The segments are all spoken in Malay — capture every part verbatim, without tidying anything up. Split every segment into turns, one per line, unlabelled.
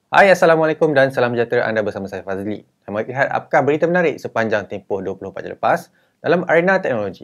Hai, Assalamualaikum dan salam sejahtera, anda bersama saya Fazli. Selamat lihat apakah berita menarik sepanjang tempoh dua puluh empat jam lepas dalam arena teknologi.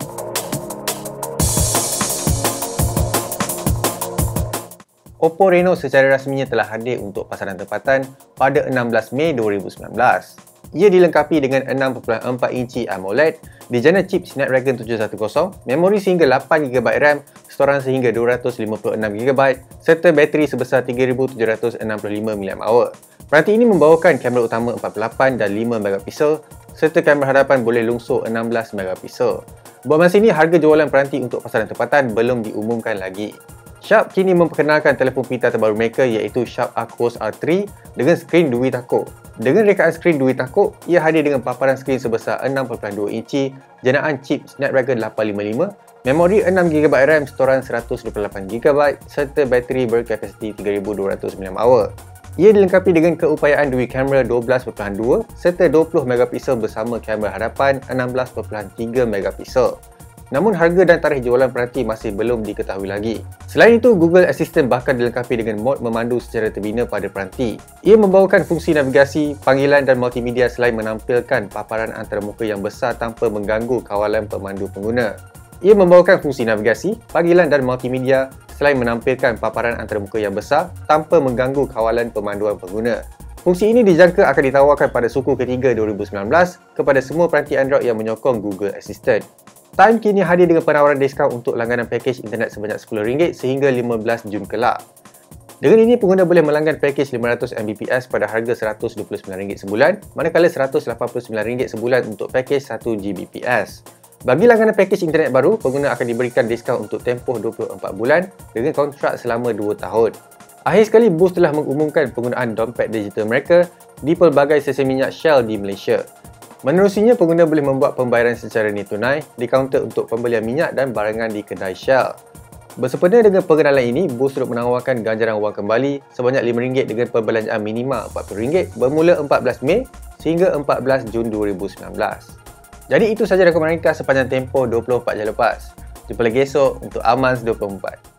Oppo Reno secara rasminya telah hadir untuk pasaran tempatan pada enam belas Mei dua ribu sembilan belas. Ia dilengkapi dengan enam perpuluhan empat inci AMOLED, dijana chip Snapdragon tujuh satu kosong, memori sehingga lapan gigabyte RAM, storan sehingga dua ratus lima puluh enam gigabyte serta bateri sebesar tiga ribu tujuh ratus enam puluh lima miliampere hour. Peranti ini membawakan kamera utama empat puluh lapan dan lima megapiksel serta kamera hadapan boleh lungsur enam belas megapiksel. Buat masa ini, harga jualan peranti untuk pasaran tempatan belum diumumkan lagi. Sharp kini memperkenalkan telefon pintar terbaru mereka iaitu Sharp Aquos R tiga dengan skrin dui takuk. Dengan rekaan skrin dui takuk, ia hadir dengan paparan skrin sebesar enam perpuluhan dua inci, jenaan chip Snapdragon lapan lima lima, memori enam gigabyte RAM, storan seratus dua puluh lapan gigabyte serta bateri berkapasiti tiga ribu dua ratus miliampere hour. Ia dilengkapi dengan keupayaan dui kamera dua belas perpuluhan dua serta dua puluh megapiksel bersama kamera hadapan enam belas perpuluhan tiga megapiksel. Namun harga dan tarikh jualan peranti masih belum diketahui lagi. Selain itu, Google Assistant bahkan dilengkapi dengan mod memandu secara terbina pada peranti. Ia membawakan fungsi navigasi, panggilan dan multimedia selain menampilkan paparan antarmuka yang besar tanpa mengganggu kawalan pemandu pengguna. Ia membawakan fungsi navigasi, panggilan dan multimedia selain menampilkan paparan antarmuka yang besar tanpa mengganggu kawalan pemanduan pengguna. Fungsi ini dijangka akan ditawarkan pada suku ketiga dua ribu sembilan belas kepada semua peranti Android yang menyokong Google Assistant. Time kini hadir dengan penawaran diskaun untuk langganan pakej internet sebanyak sepuluh ringgit sehingga lima belas Jun kelak. Dengan ini, pengguna boleh melanggan pakej lima ratus megabits pada harga seratus dua puluh sembilan ringgit sebulan, manakala seratus lapan puluh sembilan ringgit sebulan untuk pakej satu Gbps. Bagi langganan pakej internet baru, pengguna akan diberikan diskaun untuk tempoh dua puluh empat bulan dengan kontrak selama dua tahun. Akhir sekali, Boost telah mengumumkan penggunaan dompet digital mereka di pelbagai stesen minyak Shell di Malaysia. Menerusinya, pengguna boleh membuat pembayaran secara nilai tunai di kaunter untuk pembelian minyak dan barangan di kedai Shell. Bersempena dengan pengenalan ini, Boost turut menawarkan ganjaran wang kembali sebanyak lima ringgit dengan perbelanjaan minimal empat puluh ringgit bermula empat belas Mei sehingga empat belas Jun dua ribu sembilan belas. Jadi itu sahaja rekomen ringkas sepanjang tempoh dua puluh empat jam lepas. Jumpa lagi esok untuk Amans dua puluh empat.